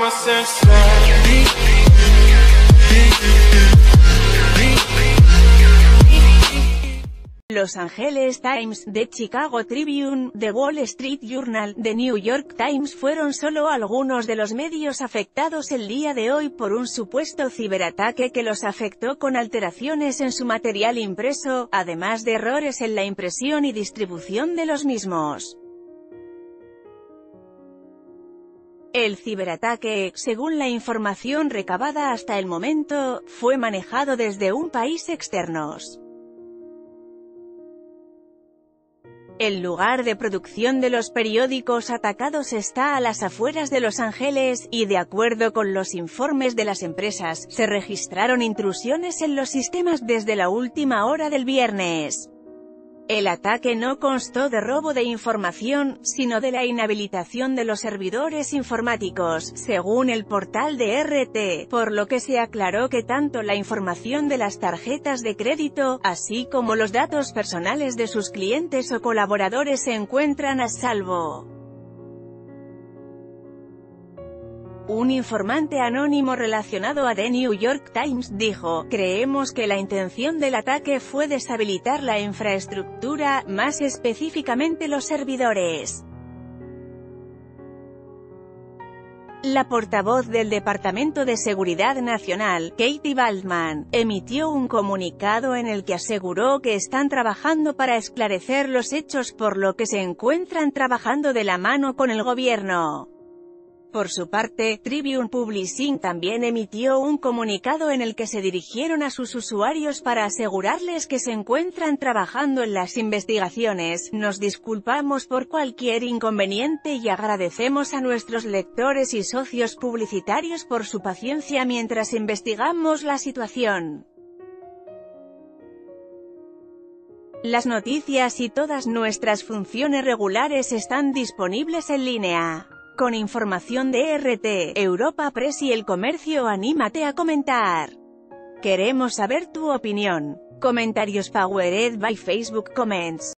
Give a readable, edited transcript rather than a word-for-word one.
Los Angeles Times, The Chicago Tribune, The Wall Street Journal, The New York Times fueron solo algunos de los medios afectados el día de hoy por un supuesto ciberataque que los afectó con alteraciones en su material impreso, además de errores en la impresión y distribución de los mismos. El ciberataque, según la información recabada hasta el momento, fue manejado desde un país externos. El lugar de producción de los periódicos atacados está a las afueras de Los Ángeles, y de acuerdo con los informes de las empresas, se registraron intrusiones en los sistemas desde la última hora del viernes. El ataque no constó de robo de información, sino de la inhabilitación de los servidores informáticos, según el portal de RT, por lo que se aclaró que tanto la información de las tarjetas de crédito, así como los datos personales de sus clientes o colaboradores se encuentran a salvo. Un informante anónimo relacionado a The New York Times dijo: "Creemos que la intención del ataque fue deshabilitar la infraestructura, más específicamente los servidores". La portavoz del Departamento de Seguridad Nacional, Katie Baldman, emitió un comunicado en el que aseguró que están trabajando para esclarecer los hechos, por lo que se encuentran trabajando de la mano con el gobierno. Por su parte, Tribune Publishing también emitió un comunicado en el que se dirigieron a sus usuarios para asegurarles que se encuentran trabajando en las investigaciones. "Nos disculpamos por cualquier inconveniente y agradecemos a nuestros lectores y socios publicitarios por su paciencia mientras investigamos la situación. Las noticias y todas nuestras funciones regulares están disponibles en línea". Con información de RT, Europa Press y El Comercio. Anímate a comentar. Queremos saber tu opinión. Comentarios powered by Facebook Comments.